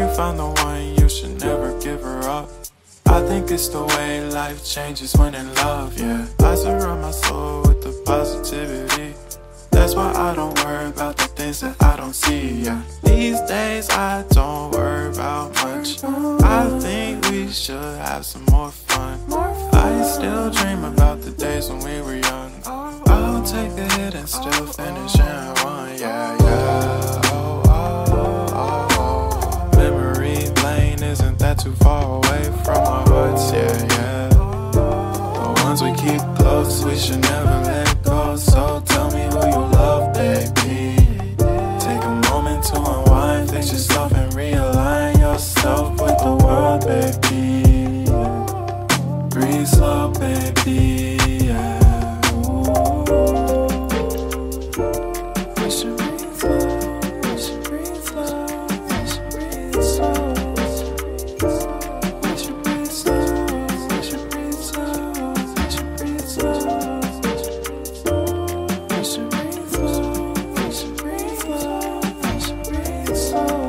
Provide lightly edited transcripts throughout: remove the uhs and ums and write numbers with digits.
found the one, you should never give her up. I think it's the way life changes when in love, yeah. I surround my soul with the positivity. That's why I don't worry about the things that I don't see, yeah. These days I don't worry about much. I think we should have some more fun. I still dream about the days when we were young. I'll take a hit and still finish in one, yeah, yeah. Oh, oh, oh, oh. Memory lane, isn't that too far away from our hearts, yeah, yeah. The ones we keep close, we should never let go. So tell me who you love, baby. Take a moment to unwind, fix yourself and realign yourself with the world, baby. Breathe slow, baby, yeah. We should breathe slow, we should breathe slow, we should breathe slow. We should breathe slow, we should breathe slow, we should breathe slow. We should breathe slow, we should breathe slow, we should breathe slow.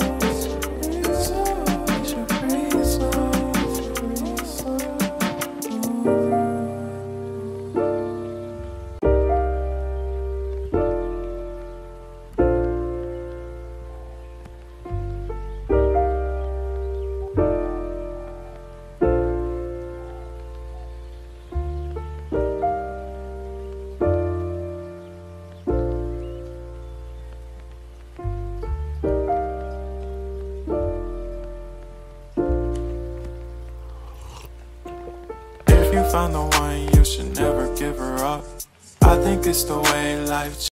We should breathe slow, breathe slow. If you found the one, you should never give her up. I think it's the way life